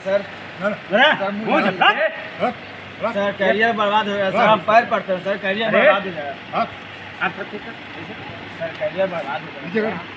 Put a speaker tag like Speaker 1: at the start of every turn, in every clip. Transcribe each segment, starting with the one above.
Speaker 1: Sir sir career बर्बाद हो गया सर, हम पैर पड़ते हैं सर, करियर बर्बाद हो गया सर, करियर बर्बाद हो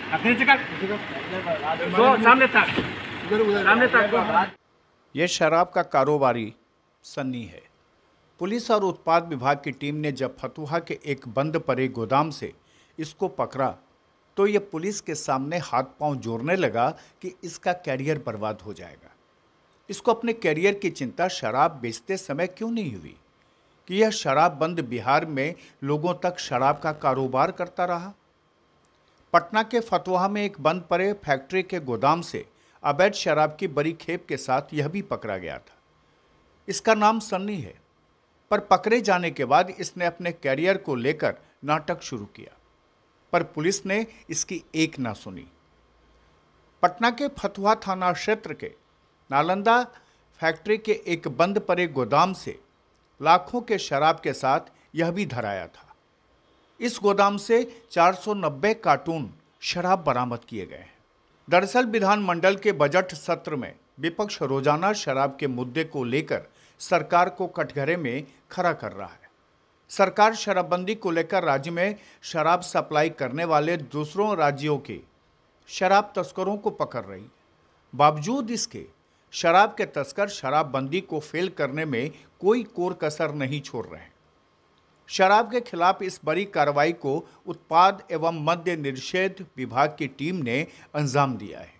Speaker 1: गया।
Speaker 2: ये शराब का कारोबारी सन्नी है। पुलिस और उत्पाद विभाग की टीम ने जब फतुहा के एक बंद पड़े गोदाम से इसको पकड़ा तो ये पुलिस के सामने हाथ पांव जोड़ने लगा कि इसका कैरियर बर्बाद हो जाएगा। इसको अपने कैरियर की चिंता शराब बेचते समय क्यों नहीं हुई कि यह शराब बंद बिहार में लोगों तक शराब का कारोबार करता रहा। पटना के फतुहा में एक बंद पड़े फैक्ट्री के गोदाम से अवैध शराब की बड़ी खेप के साथ यह भी पकड़ा गया था। इसका नाम सन्नी है, पर पकड़े जाने के बाद इसने अपने कैरियर को लेकर नाटक शुरू किया, पर पुलिस ने इसकी एक ना सुनी। पटना के फतुहा थाना क्षेत्र के नालंदा फैक्ट्री के एक बंद पड़े गोदाम से लाखों के शराब के साथ यह भी धराया था। इस गोदाम से 490 कार्टून शराब बरामद किए गए हैं। दरअसल विधानमंडल के बजट सत्र में विपक्ष रोजाना शराब के मुद्दे को लेकर सरकार को कटघरे में खड़ा कर रहा है। सरकार शराबबंदी को लेकर राज्य में शराब सप्लाई करने वाले दूसरों राज्यों के शराब तस्करों को पकड़ रही है। बावजूद इसके शराब के तस्कर शराबबंदी को फेल करने में कोई कोर कसर नहीं छोड़ रहे हैं। शराब के खिलाफ इस बड़ी कार्रवाई को उत्पाद एवं मद्य निषेध विभाग की टीम ने अंजाम दिया है।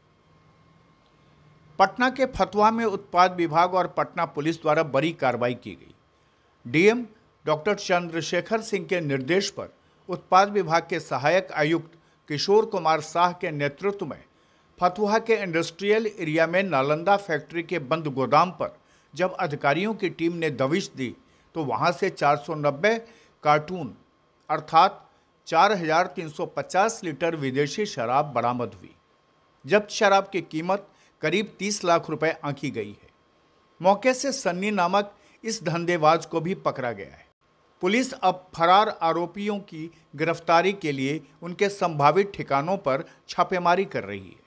Speaker 2: पटना के फतुहा में उत्पाद विभाग और पटना पुलिस द्वारा बड़ी कार्रवाई की गई। डीएम डॉक्टर चंद्रशेखर सिंह के निर्देश पर उत्पाद विभाग के सहायक आयुक्त किशोर कुमार साह के नेतृत्व में फतुहा के इंडस्ट्रियल एरिया में नालंदा फैक्ट्री के बंद गोदाम पर जब अधिकारियों की टीम ने दबिश दी तो वहां से 490 कार्टून अर्थात 4350 लीटर विदेशी शराब बरामद हुई। जब्त शराब की कीमत करीब 30 लाख रुपए आंकी गई है। मौके से सन्नी नामक इस धंधेबाज को भी पकड़ा गया है। पुलिस अब फरार आरोपियों की गिरफ्तारी के लिए उनके संभावित ठिकानों पर छापेमारी कर रही है।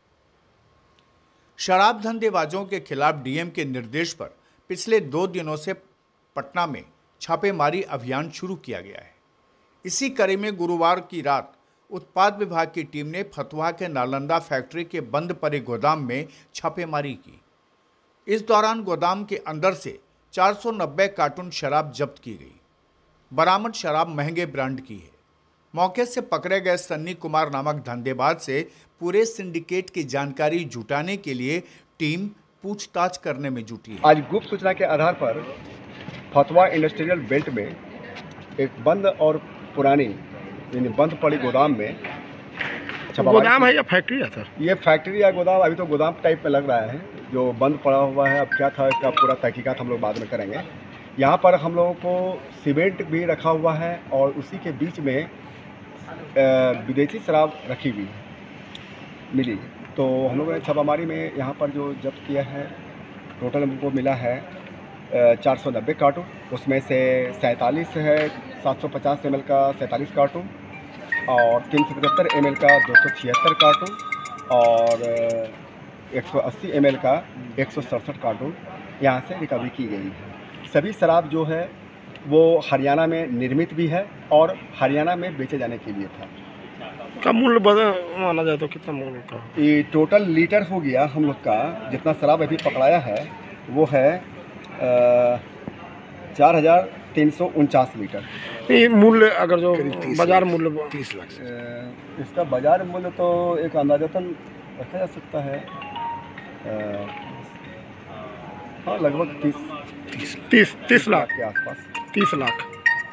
Speaker 2: शराब धंधेबाजों के खिलाफ डीएम के निर्देश पर पिछले 2 दिनों से पटना में छापेमारी अभियान शुरू किया गया है। इसी कड़ी में गुरुवार की रात उत्पाद विभाग की टीम ने फतुहा के नालंदा फैक्ट्री के बंद पड़े गोदाम में छापेमारी की। इस दौरान गोदाम के अंदर से 490 कार्टून शराब जब्त की गई। बरामद शराब महंगे ब्रांड की है। मौके से पकड़े गए सन्नी कुमार नामक धंधेबाज से पूरे सिंडिकेट की जानकारी जुटाने के लिए टीम पूछताछ करने में जुटी है।
Speaker 3: आज गुप्त सूचना के आधार पर फतुहा इंडस्ट्रियल बेल्ट में एक बंद और पुरानी यानी बंद पड़ी गोदाम में
Speaker 4: गोदाम है या फैक्ट्री है सर?
Speaker 3: ये फैक्ट्री या गोदाम, अभी तो गोदाम टाइप में लग रहा है जो बंद पड़ा हुआ है। अब क्या था इसका पूरा तहकीकात हम लोग बाद में करेंगे। यहाँ पर हम लोगों को सीमेंट भी रखा हुआ है और उसी के बीच में विदेशी शराब रखी हुई मिली। तो हम लोगों ने छापामारी में यहाँ पर जो जब्त किया है टोटल हमको मिला है 490 कार्टून। उसमें से 47 है 750 ml का 47 कार्टून और 375 ml का 276 कार्टून और 180 ml का 167 कार्टून यहाँ से रिकवरी की गई है। सभी शराब जो है वो हरियाणा में निर्मित भी है और हरियाणा में बेचे जाने के लिए था।
Speaker 4: का मूल्य माना जाए तो कितना मूल्य का?
Speaker 3: ये टोटल लीटर हो गया हम लोग का जितना शराब अभी पकड़ाया है वो है 4349 लीटर।
Speaker 4: ये मूल्य अगर जो बाजार मूल्य 30 लाख
Speaker 3: इसका बाजार मूल्य तो एक अंदाजतन रखा जा सकता है हाँ लगभग
Speaker 4: 30 लाख
Speaker 3: के आसपास।
Speaker 4: 30 लाख।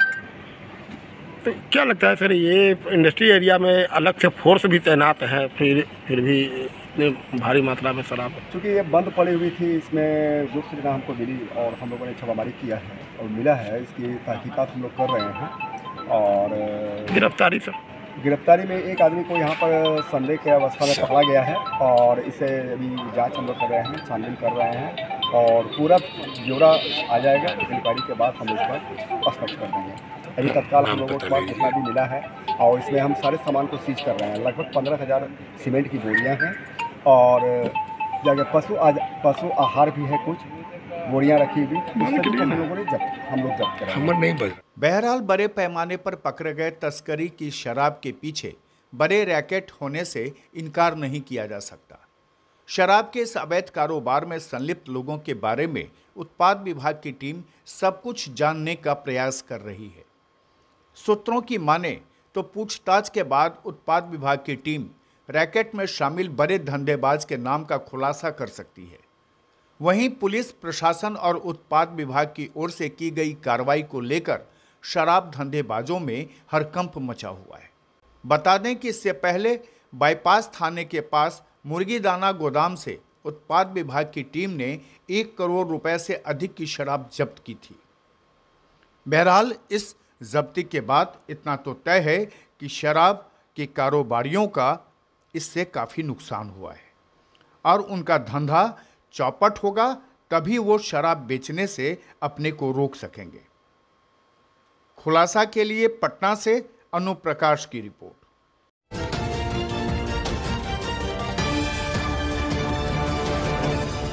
Speaker 4: तो क्या लगता है सर ये इंडस्ट्री एरिया में अलग से फोर्स भी तैनात है फिर भी इतने भारी मात्रा में शराब?
Speaker 3: क्योंकि ये बंद पड़ी हुई थी, इसमें गुप्त सूचना हमको मिली और हम लोगों ने छापामारी किया है और मिला है। इसकी तहकीकात हम लोग कर रहे हैं और गिरफ्तारी में एक आदमी को यहाँ पर संदेह के अवस्था में पकड़ा गया है और इसे अभी जांच हम लोग कर रहे हैं, छानबीन कर रहे हैं और पूरा ब्यौरा आ जाएगा। इंक्वायरी के बाद हम इसका स्पष्ट कर देंगे। अभी तत्काल हम लोगों के पास जितना भी मिला है और इसमें हम सारे सामान को सीज कर रहे हैं। लगभग 15,000 सीमेंट की बोरियां हैं और जगह पशु आहार भी है, कुछ बोरियां रखी हुई, उस सभी को हम लोग जब्त करें।
Speaker 2: बहरहाल बड़े पैमाने पर पकड़े गए तस्करी की शराब के पीछे बड़े रैकेट होने से इनकार नहीं किया जा सकता। शराब के इस अवैध कारोबार में संलिप्त लोगों के बारे में उत्पाद विभाग की टीम सब कुछ जानने का प्रयास कर रही है। सूत्रों की माने तो पूछताछ के बाद उत्पाद विभाग की टीम रैकेट में शामिल बड़े धंधेबाज के नाम का खुलासा कर सकती है। वहीं पुलिस प्रशासन और उत्पाद विभाग की ओर से की गई कार्रवाई को लेकर शराब धंधेबाजों में हड़कंप मचा हुआ है। बता दें कि इससे पहले बाईपास थाने के पास मुर्गी दाना गोदाम से उत्पाद विभाग की टीम ने 1 करोड़ रुपए से अधिक की शराब जब्त की थी। बहरहाल इस जब्ती के बाद इतना तो तय है कि शराब के कारोबारियों का इससे काफ़ी नुकसान हुआ है और उनका धंधा चौपट होगा, तभी वो शराब बेचने से अपने को रोक सकेंगे। खुलासा के लिए पटना से अनुप्रकाश की रिपोर्ट।